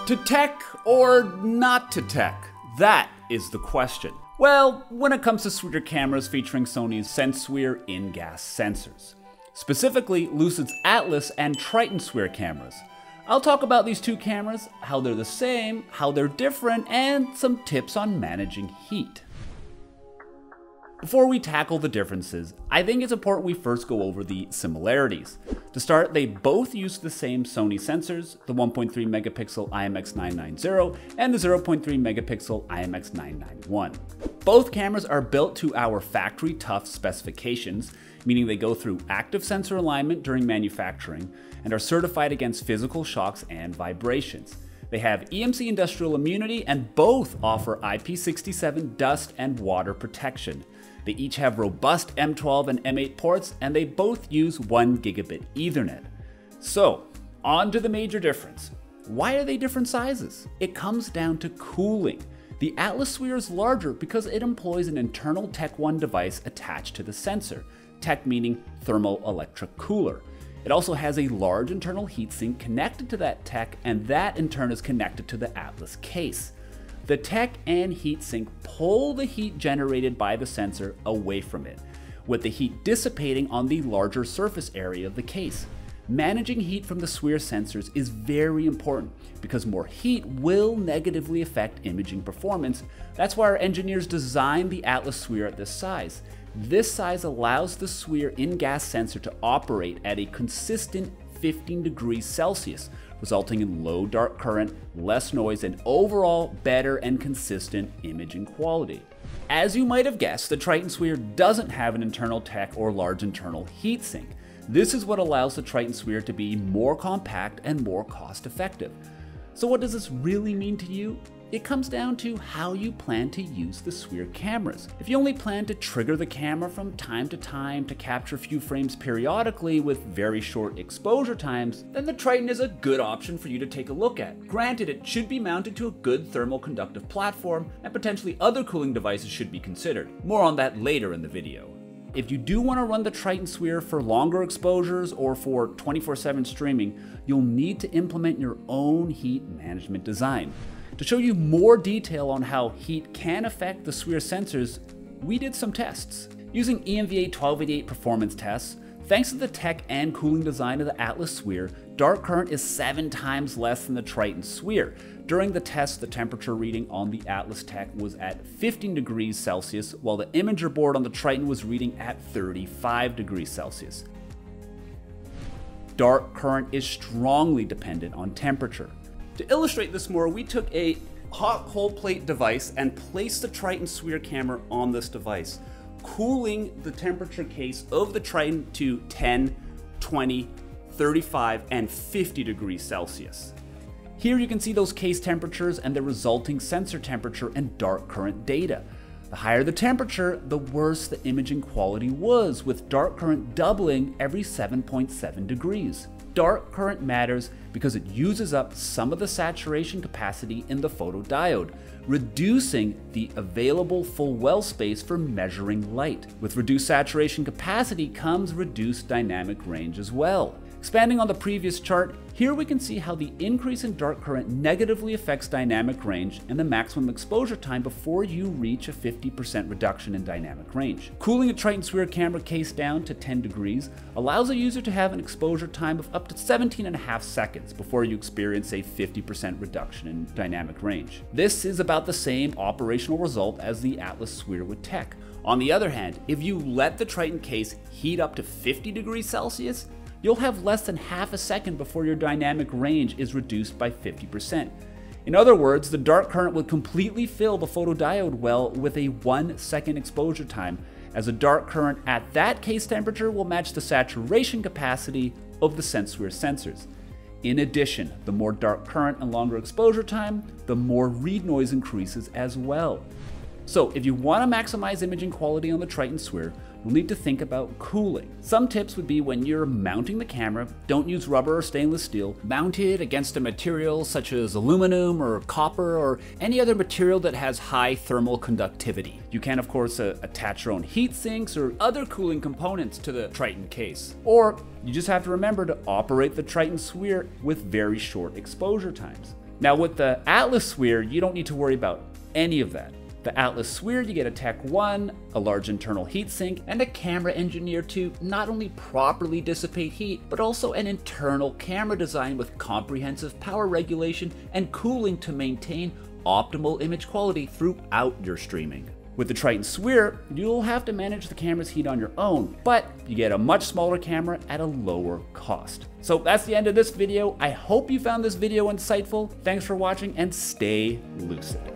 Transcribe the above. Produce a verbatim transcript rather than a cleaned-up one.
To tech or not to tech? That is the question. Well, when it comes to SWIR cameras featuring Sony's SenSWIR in-gas sensors, specifically LUCID's Atlas and Triton SWIR cameras. I'll talk about these two cameras, how they're the same, how they're different, and some tips on managing heat. Before we tackle the differences, I think it's important we first go over the similarities. To start, they both use the same Sony sensors, the one point three megapixel I M X nine ninety and the zero point three megapixel I M X nine ninety-one. Both cameras are built to our factory tough specifications, meaning they go through active sensor alignment during manufacturing and are certified against physical shocks and vibrations. They have E M C industrial immunity and both offer I P six seven dust and water protection. They each have robust M twelve and M eight ports, and they both use one gigabit Ethernet. So, on to the major difference. Why are they different sizes? It comes down to cooling. The Atlas SWIR is larger because it employs an internal T E C one device attached to the sensor, T E C meaning thermoelectric cooler. It also has a large internal heatsink connected to that T E C, and that in turn is connected to the Atlas case. The T E C and heatsink pull the heat generated by the sensor away from it, with the heat dissipating on the larger surface area of the case. Managing heat from the SWIR sensors is very important because more heat will negatively affect imaging performance. That's why our engineers designed the Atlas SWIR at this size. This size allows the SWIR in-gas sensor to operate at a consistent fifteen degrees Celsius, resulting in low dark current, less noise, and overall better and consistent imaging quality. As you might have guessed, the Triton SWIR doesn't have an internal T E C or large internal heatsink. This is what allows the Triton SWIR to be more compact and more cost effective. So what does this really mean to you? It comes down to how you plan to use the SWIR cameras. If you only plan to trigger the camera from time to time to capture a few frames periodically with very short exposure times, then the Triton is a good option for you to take a look at. Granted, it should be mounted to a good thermal conductive platform, and potentially other cooling devices should be considered. More on that later in the video. If you do want to run the Triton SWIR for longer exposures or for twenty-four seven streaming, you'll need to implement your own heat management design. To show you more detail on how heat can affect the SWIR sensors, we did some tests. Using E M V A twelve eighty-eight performance tests, thanks to the T E C and cooling design of the Atlas SWIR, dark current is seven times less than the Triton SWIR. During the test, the temperature reading on the Atlas T E C was at fifteen degrees Celsius, while the imager board on the Triton was reading at thirty-five degrees Celsius. Dark current is strongly dependent on temperature. To illustrate this more, we took a hot cold plate device and placed the Triton SWIR camera on this device, cooling the temperature case of the Triton to ten, twenty, thirty-five, and fifty degrees Celsius. Here you can see those case temperatures and the resulting sensor temperature and dark current data. The higher the temperature, the worse the imaging quality was, with dark current doubling every seven point seven degrees. Dark current matters because it uses up some of the saturation capacity in the photodiode, reducing the available full well space for measuring light. With reduced saturation capacity comes reduced dynamic range as well. Expanding on the previous chart, here we can see how the increase in dark current negatively affects dynamic range and the maximum exposure time before you reach a fifty percent reduction in dynamic range. Cooling a Triton SWIR camera case down to ten degrees allows a user to have an exposure time of up to seventeen and a half seconds before you experience a fifty percent reduction in dynamic range. This is about the same operational result as the Atlas SWIR with T E C. On the other hand, if you let the Triton case heat up to fifty degrees Celsius, you'll have less than half a second before your dynamic range is reduced by fifty percent. In other words, the dark current will completely fill the photodiode well with a one second exposure time, as the dark current at that case temperature will match the saturation capacity of the SenSWIR sensors. In addition, the more dark current and longer exposure time, the more read noise increases as well. So if you want to maximize imaging quality on the Triton SWIR, you'll need to think about cooling. Some tips would be when you're mounting the camera, don't use rubber or stainless steel. Mount it against a material such as aluminum or copper or any other material that has high thermal conductivity. You can of course uh, attach your own heat sinks or other cooling components to the Triton case. Or you just have to remember to operate the Triton SWIR with very short exposure times. Now with the Atlas S W I R, you don't need to worry about any of that. The Atlas S W I R, you get a T E C one, a large internal heatsink, and a camera engineered to not only properly dissipate heat, but also an internal camera design with comprehensive power regulation and cooling to maintain optimal image quality throughout your streaming. With the Triton S W I R, you'll have to manage the camera's heat on your own, but you get a much smaller camera at a lower cost. So that's the end of this video. I hope you found this video insightful. Thanks for watching and stay lucid.